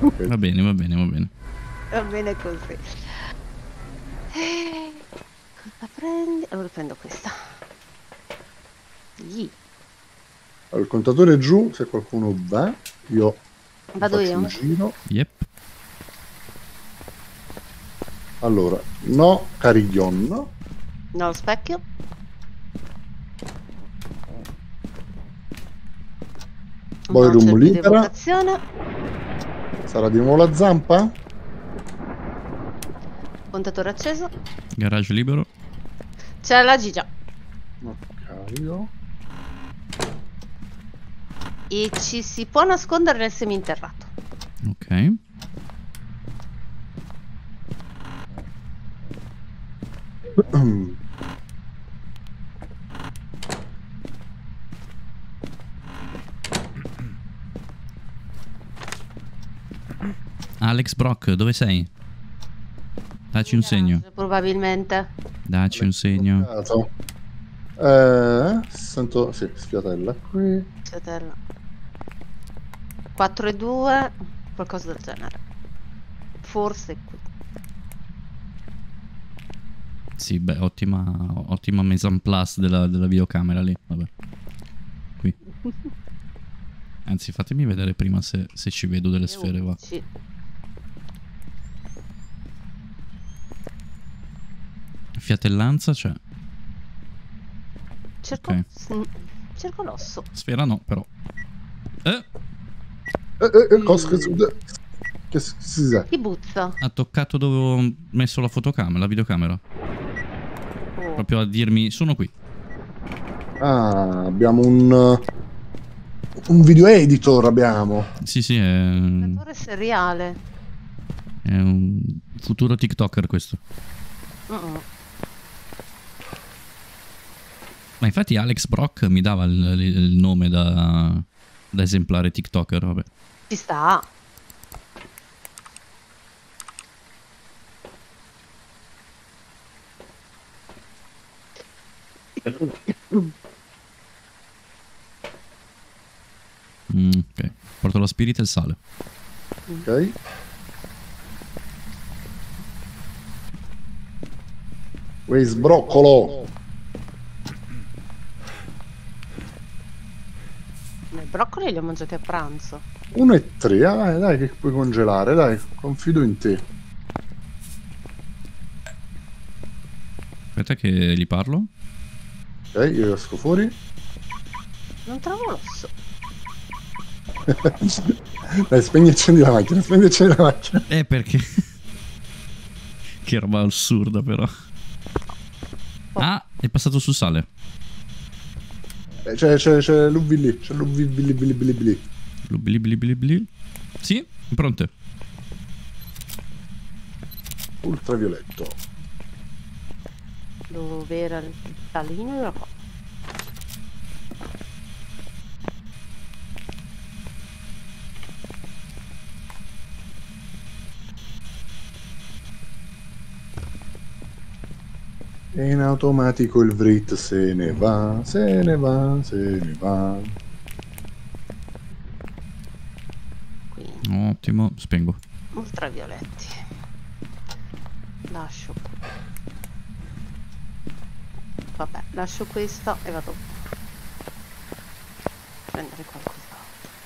Va bene, va bene, va bene. Va bene così. Cosa prendi? Allora prendo questa. Gli. Allora, il contatore è giù, se qualcuno va, io Vado faccio io? un giro. Yep. Allora, no Carillon. No, lo specchio. Poi No, c'è room più di libera. evocazione. Sarà di nuovo la zampa? Contatore acceso. Garage libero. C'è la Gigia. Ok, io. E ci si può nascondere nel seminterrato. Ok. Alex Brock, dove sei? Dacci un segno. Probabilmente. Dacci un segno. Caso. Sento, sì, sfiatella qui. Sfiatella. 4 e 2, qualcosa del genere. Forse qui. Sì, beh, ottima mise en place della videocamera lì. Vabbè. Qui. Anzi, fatemi vedere prima se ci vedo delle sfere qua. Sì. Fiatellanza c'è. Cerco, Ok. cerco l'osso. Sfera no, però. Cosa che si sa? Chi buzza? Ha toccato dove ho messo la fotocamera, la videocamera. Oh. Proprio a dirmi, sono qui. Ah, abbiamo un video editor, abbiamo. Sì, sì, è Giocatore seriale. un futuro TikToker questo. Ma infatti Alex Brock mi dava il nome da esemplare TikToker, vabbè. Ci sta. Ok, porto lo spirito e il sale. Ok. Where's broccolo? I broccoli li ho mangiati a pranzo. 1 e 3, dai che puoi congelare, dai, confido in te. Aspetta che gli parlo. Ok, io esco fuori. Non trovo l'osso. Dai, spegni e accendi la macchina, spegni e accendi la macchina. Perché? Che roba assurda però. Ah, è passato sul sale. C'è l'UV lì, c'è l'UV lì. Bli. Sì, pronte. Ultravioletto. Dove era il salino? Era qua. E in automatico il Vrit se ne va, se ne va, se ne va. Quindi, Ottimo, spengo. ultravioletti. Lascio. Vabbè, lascio questa e vado a prendere qualcos'altro.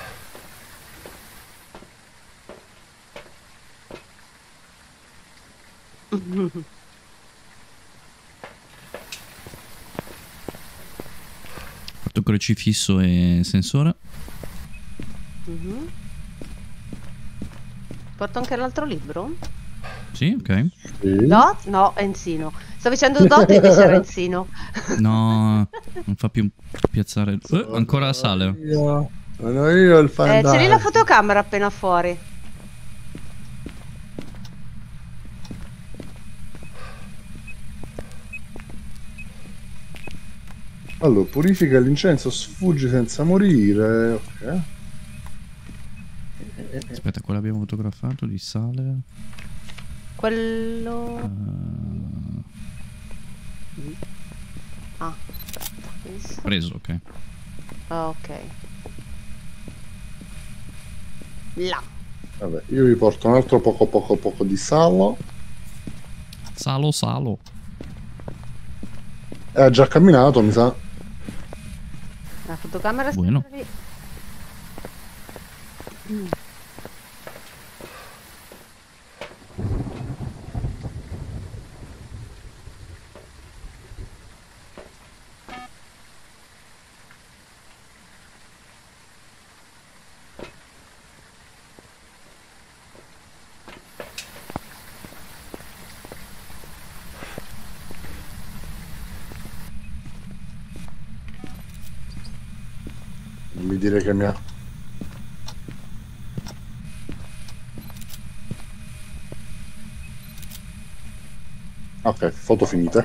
Fatto crocifisso e sensore. Porto anche l'altro libro? Sì, ok. Sì. Dot? No, Enzino. Sto dicendo Dot e invece era Enzino. No, non fa più piazzare. Ancora sale. Sono io il C'è lì la fantasma. fotocamera appena fuori. Allora, purifica l'incenso, sfuggi senza morire. Ok. Aspetta, quello abbiamo fotografato di sale. Quello... Ah, aspetta, questo. Preso, ok. Ah, ok. Là. Vabbè, io vi porto un altro poco di salo. Salo, salo. Ha già camminato, mi sa. La fotocamera è Bueno. sempre lì. Non mi dire che mi ha... Ok, foto finite.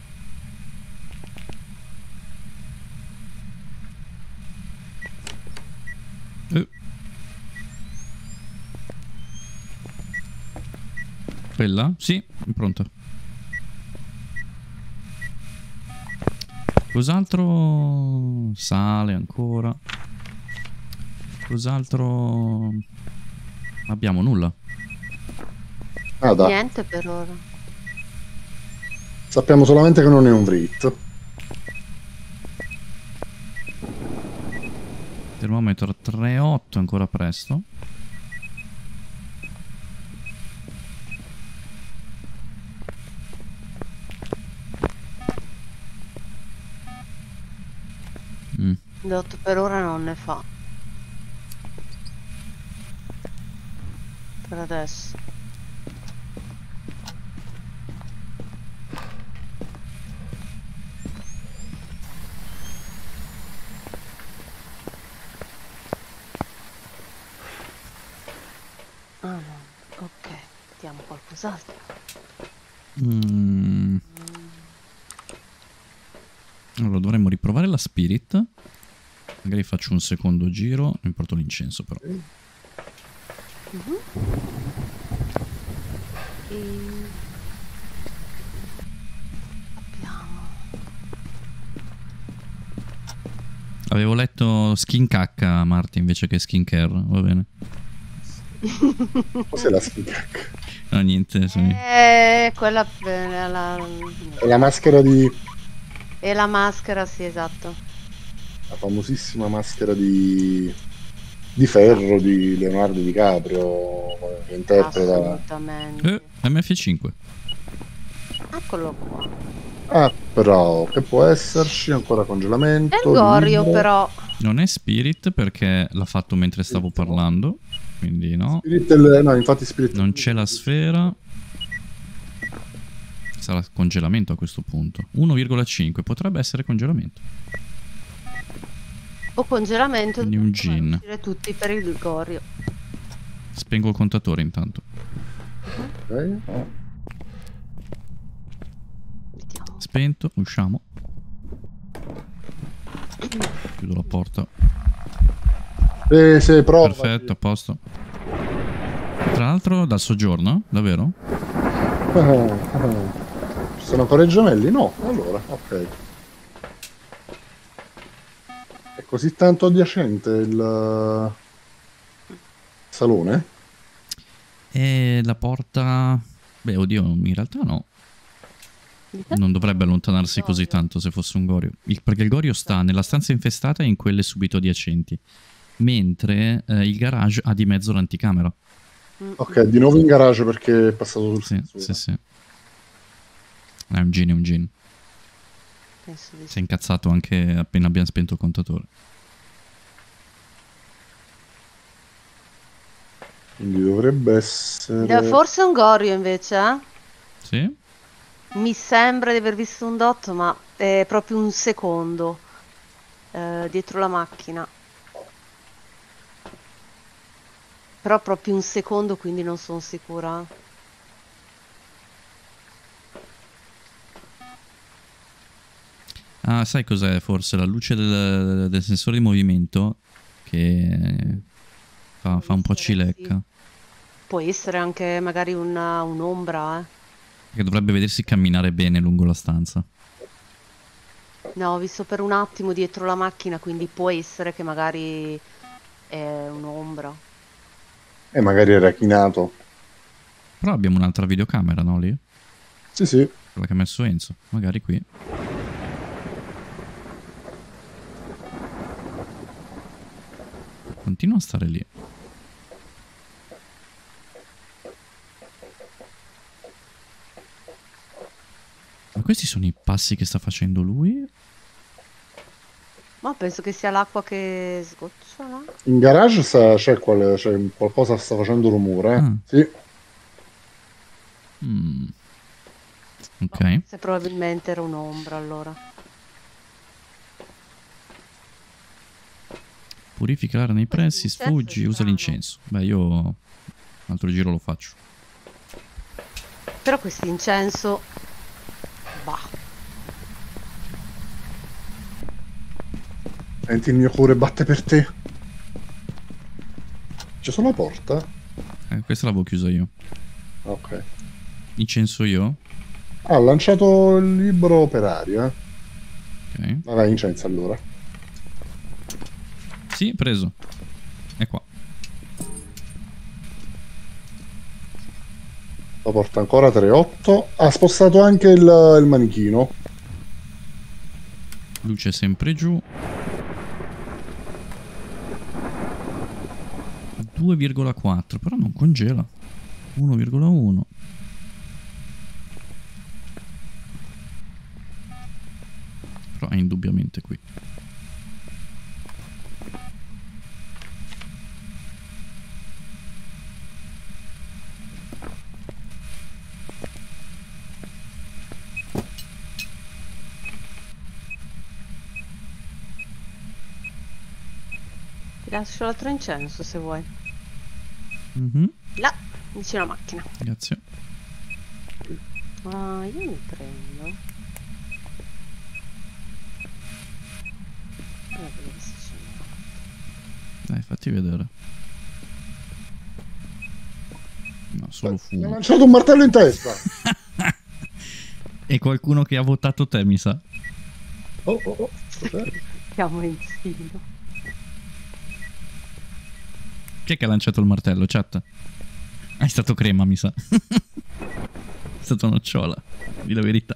Quella? Sì, è pronta. Cos'altro sale ancora? Cos'altro abbiamo? Nulla. Ah, dai. Niente per ora. Sappiamo solamente che non è un Vrit. Termometro 3,8, ancora presto. L'8 per ora non ne fa. Per adesso. Ah no, ok, vediamo qualcos'altro. Allora dovremmo riprovare la spirit. Magari faccio un secondo giro. Mi porto l'incenso però. Abbiamo... Avevo letto skin cacca, Marti, invece che skin care. Va bene. Cos'è la schicacca? No, niente. quella È la maschera di... e la maschera, sì, esatto. La famosissima maschera di ferro di Leonardo DiCaprio, che interpreta... Assolutamente. MF5. Eccolo qua. Ah, però, che può esserci? Ancora congelamento. È il Gorio, libro. però. Non è Spirit perché l'ha fatto mentre stavo parlando. Quindi no. No, infatti Spirit... Non c'è la sfera. Sarà congelamento a questo punto. 1,5 potrebbe essere congelamento. O congelamento. Quindi un gin. Uscire tutti per il Gorio. Spengo il contatore intanto. Ok. Vediamo. Spento, usciamo. Chiudo la porta. Se prova. Perfetto, a posto. Tra l'altro dal soggiorno, davvero? Ci sono ancora i gemelli? No, allora, ok. È così tanto adiacente il salone? E la porta... Beh, oddio, in realtà no. Non dovrebbe allontanarsi così tanto se fosse un Gorio. Perché il Gorio sta nella stanza infestata e in quelle subito adiacenti. Mentre il garage ha di mezzo l'anticamera. Ok, di nuovo in garage perché è passato sul Sì, sensore. sì, sì. È un gin, è un gin. Penso di Si è sì. incazzato anche appena abbiamo spento il contatore. Quindi dovrebbe essere... Forse un Gorio invece, eh? Sì? Mi sembra di aver visto un dot, ma è proprio un secondo dietro la macchina. Però proprio un secondo, quindi non sono sicura. Ah, sai cos'è forse? La luce del sensore di movimento che fa un po' cilecca. Può essere anche magari un'ombra, eh. Che dovrebbe vedersi camminare bene lungo la stanza. No, ho visto per un attimo dietro la macchina, quindi può essere che magari è un'ombra. E magari era chinato. Però abbiamo un'altra videocamera, no, lì? Sì, sì. Quella che ha messo Enzo. Magari qui. Continua a stare lì. Ma questi sono i passi che sta facendo lui? Ma penso che sia l'acqua che sgocciola. In garage c'è qualcosa che sta facendo rumore, Ah. Sì. Ok. Se probabilmente era un'ombra allora. Purificare nei pressi, L'incenso è sfuggi, usa strano. l'incenso. Beh, io un altro giro lo faccio. Però questo incenso... Bah. Senti, il mio cuore batte per te. C'è solo la porta? Questa l'avevo chiusa io. Ok. Incenso io? Ha lanciato il libro per aria. Ok. Vabbè, incenso allora. Sì, preso. È qua. La porta ancora 3-8. Ha spostato anche il manichino. Luce sempre giù. 2,4, però non congela. 1,1. Però è indubbiamente qui. Ti lascio l'altro incenso se vuoi. Mhm. Là, vicino alla macchina. Grazie. Ah, io mi prendo. Guarda dove si scende. Dai, fatti vedere. No, solo Mi ha fumo. lanciato un martello in testa. E qualcuno che ha votato te, mi sa. Oh, oh, oh. Cos'è? Siamo in filo. Chi è che ha lanciato il martello, chat? È stato Crema, mi sa. È stato Nocciola. Di la verità.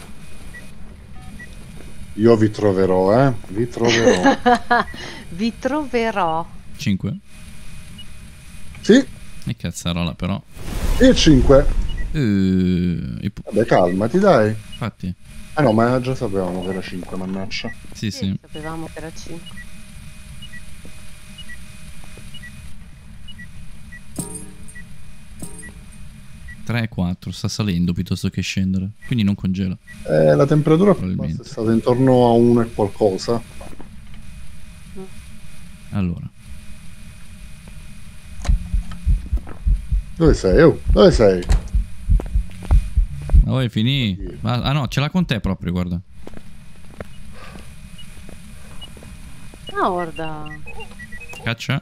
Io vi troverò, Vi troverò. Vi troverò. 5. Sì, E cazzarola, però. e 5. Vabbè, calmati, dai. Infatti. Ah no, ma già sapevamo che era 5, mannaggia. Sì, sì. Sapevamo che era 5. Tre e 4, sta salendo piuttosto che scendere. Quindi non congela. La temperatura Probabilmente. è stata intorno a 1 e qualcosa. Allora. Dove sei? Oh, dove sei? Ma vuoi finì? Ah no, ce l'ha con te proprio, guarda. Ah, guarda. Caccia.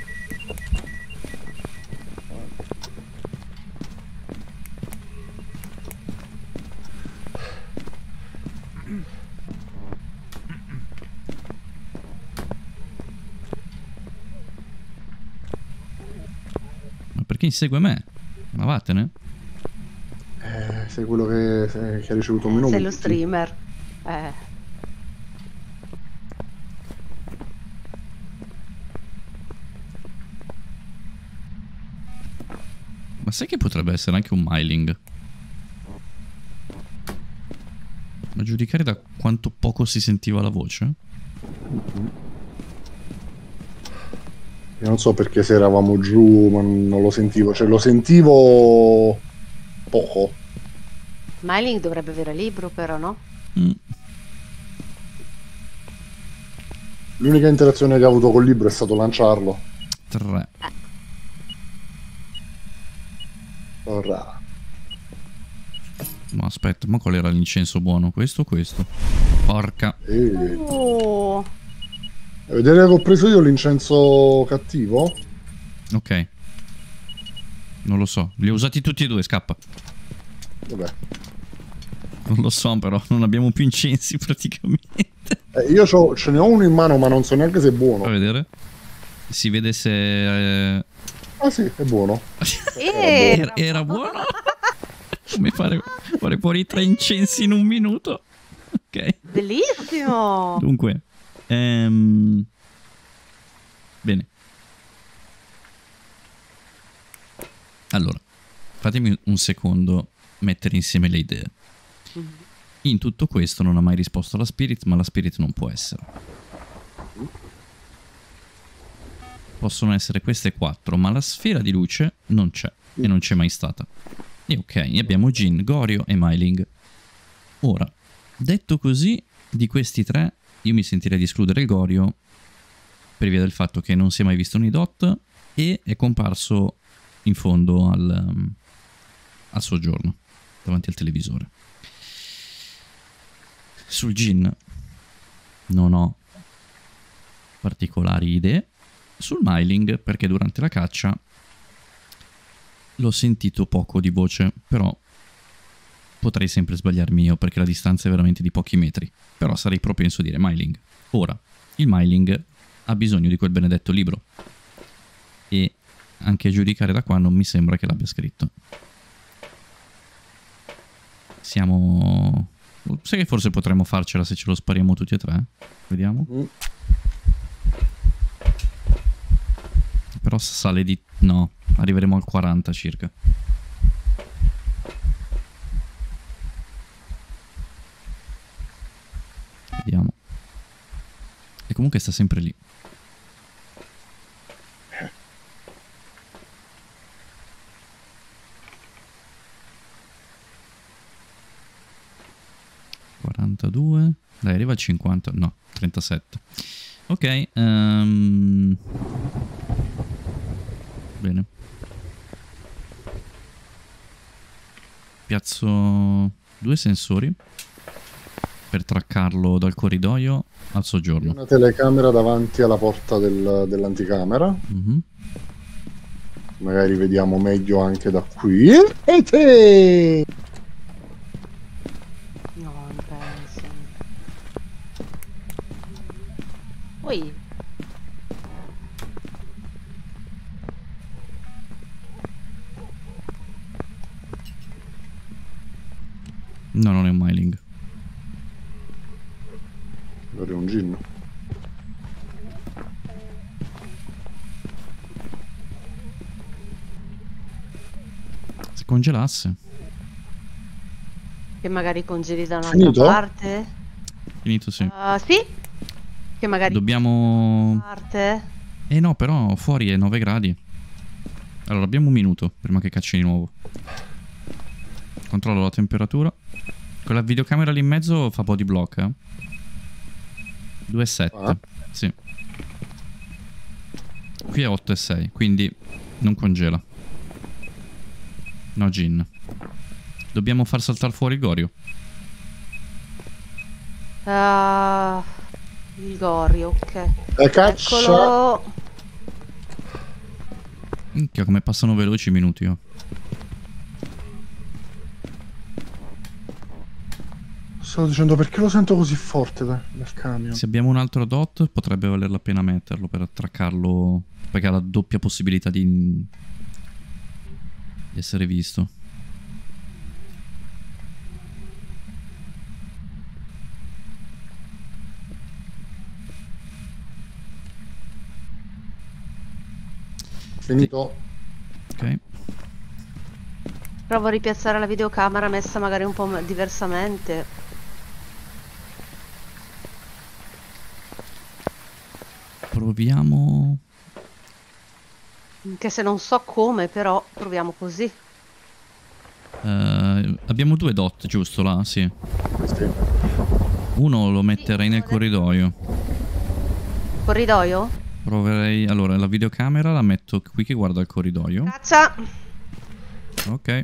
Ma perché insegue me? Ma vattene. Sei quello che ha ricevuto un menu. Sei lo streamer. Ma sai che potrebbe essere anche un myling? A giudicare da quanto poco si sentiva la voce? Io non so perché se eravamo giù, ma non lo sentivo. Cioè, lo sentivo poco. Myling dovrebbe avere libro, però, no? L'unica interazione che ha avuto col libro è stato lanciarlo. 3. Ora. No, aspetta, ma qual era l'incenso buono? Questo o questo? Porca. Oh. Vedere che ho preso io l'incenso cattivo? Ok. Non lo so. Li ho usati tutti e due, scappa. Vabbè. Non lo so, però non abbiamo più incensi praticamente. Io ce ne ho uno in mano, ma non so neanche se è buono. Fa vedere. Si vede se Ah sì, è buono. Era buono? Come fare fuori 3 incensi in un minuto? Ok. Bellissimo! Dunque, bene. Allora, fatemi un secondo mettere insieme le idee. In tutto questo non ha mai risposto la Spirit, ma la Spirit non può essere. Possono essere queste 4, ma la sfera di luce non c'è e non c'è mai stata. E ok, abbiamo Jin, Goryo e Myling. Ora, detto così, di questi 3 io mi sentirei di escludere il Goryo per via del fatto che non si è mai visto nei dot e è comparso in fondo al soggiorno davanti al televisore. Sul Jin non ho particolari idee. Sul Myling, perché durante la caccia l'ho sentito poco di voce, però potrei sempre sbagliarmi io perché la distanza è veramente di pochi metri. Però sarei propenso a dire Myling. Ora, il Myling ha bisogno di quel benedetto libro e anche a giudicare da qua non mi sembra che l'abbia scritto. Siamo... Sai che forse potremmo farcela se ce lo spariamo tutti e 3? Vediamo. Però sale di... no, arriveremo al 40 circa. Vediamo. E comunque sta sempre lì. ...42... Dai, arriva al 50... no, 37. Ok, bene. Piazzo 2 sensori per traccarlo dal corridoio al soggiorno. Una telecamera davanti alla porta dell'anticamera. Magari vediamo meglio anche da qui. E te! No, non penso. Poi... No, non è un Myling. Allora è un Jin. Se congelasse. Che magari congeli da un'altra Finito? parte? Finito, sì. Sì? Che magari... Dobbiamo... parte? no, però fuori è 9 gradi. Allora, abbiamo un minuto prima che cacci di nuovo. Controllo la temperatura. Quella videocamera lì in mezzo fa body block, 2,7. Sì. Qui è 8,6, quindi non congela. No, Jin. Dobbiamo far saltare fuori il Goryo. Il Goryo, ok. La caccia. Eccolo. Minchia, come passano veloci i minuti, oh. Stavo dicendo perché lo sento così forte dal camion. Se abbiamo un altro dot potrebbe valer la pena metterlo per attraccarlo, perché ha la doppia possibilità di essere visto. Finito. Ok. Provo a ripiazzare la videocamera messa magari un po' diversamente. Proviamo... Anche se non so come, però proviamo così. abbiamo 2 dot, giusto là? Sì. Sì. Uno lo metterei nel corridoio. Corridoio? Proverei... Allora, la videocamera la metto qui che guarda il corridoio. Caccia! Ok.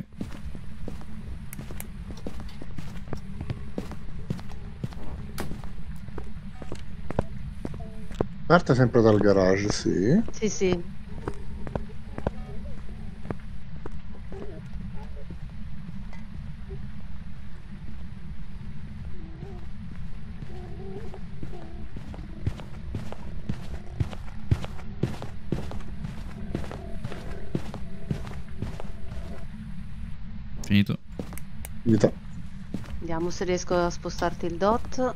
Parte sempre dal garage, sì. Sì, sì. Finito. Vita. Vediamo se riesco a spostarti il dot.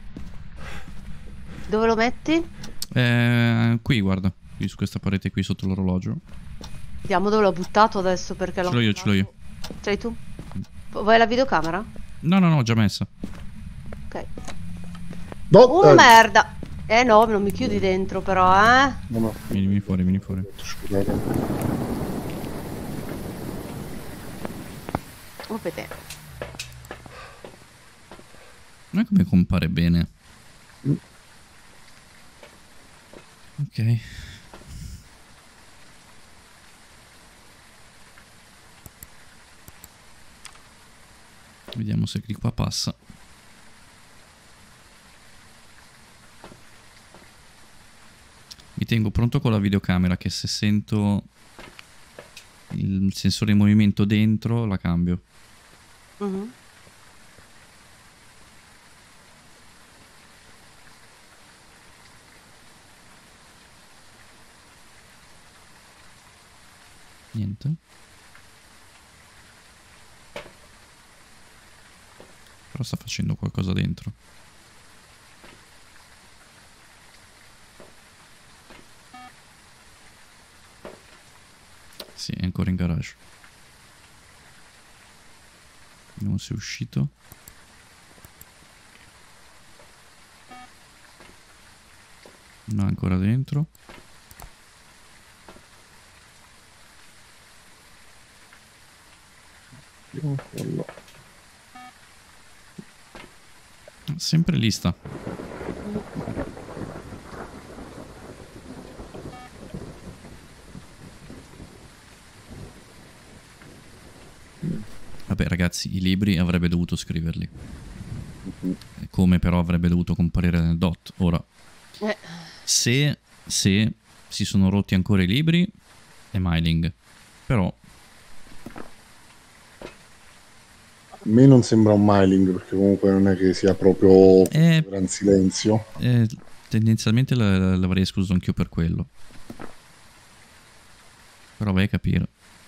Dove lo metti? Qui, guarda. Qui su questa parete qui sotto l'orologio. Vediamo dove l'ho buttato adesso perché l'ho... Ce l'ho io. Ce l'hai tu? Vuoi la videocamera? No, già messa. Ok. Dot, Merda! No, non mi chiudi dentro però, eh? no. Vieni fuori. Scusate. Opete. Non è come compare bene. Ok. Vediamo se di qua passa. Mi tengo pronto con la videocamera che se sento il sensore di movimento dentro la cambio. Mhm. Niente. Però sta facendo qualcosa dentro. Sì, è ancora in garage. Vediamo se è uscito. No, è ancora dentro. Sempre lì sta. Vabbè ragazzi, i libri avrebbe dovuto scriverli. Come però avrebbe dovuto comparire nel dot. Ora, se si sono rotti ancora i libri, è Myling. Però... A me non sembra un Myling, perché comunque non è che sia proprio gran silenzio. Tendenzialmente l'avrei escluso anch'io per quello. Però vai a capire.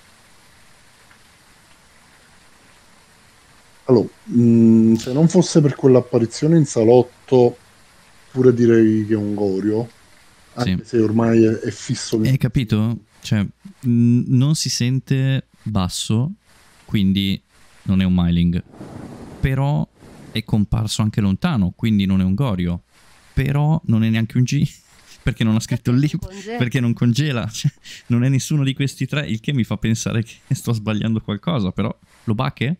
Allora, se non fosse per quell'apparizione in salotto, pure direi che è un Gorio, anche se ormai è fisso. Hai capito? Cioè, non si sente basso, quindi non è un Myling. Però è comparso anche lontano, quindi non è un Gorio. Però non è neanche un G, perché non ha scritto il libro, perché non congela. Cioè, non è nessuno di questi tre, il che mi fa pensare che sto sbagliando qualcosa, però lo bache?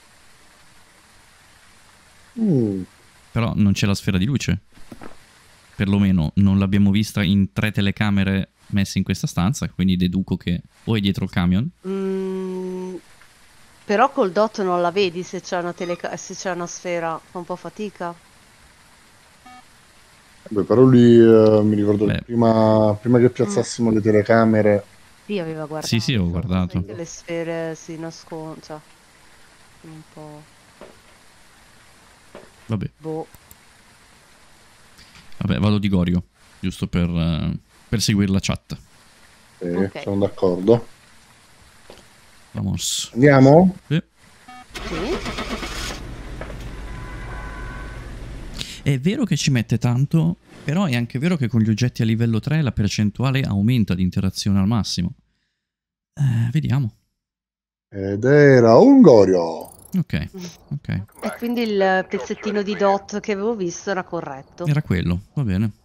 Però non c'è la sfera di luce. Perlomeno non l'abbiamo vista in 3 telecamere messe in questa stanza, quindi deduco che o è dietro il camion. Però col dot non la vedi se c'è una sfera, fa un po' fatica. Beh, però lì mi ricordo che prima che piazzassimo le telecamere... Sì, aveva guardato. Sì, ho guardato. Che le sfere si nascondono, cioè, un po'... Vabbè. Boh. Vabbè, vado di Gorio, giusto per seguire la chat. Ok. Sono d'accordo. Vamos. Andiamo? Sì. È vero che ci mette tanto, però è anche vero che con gli oggetti a livello 3 la percentuale aumenta di interazione al massimo. Vediamo. Ed era un Gorio. Ok. E quindi il pezzettino di dot che avevo visto era corretto. Era quello, va bene.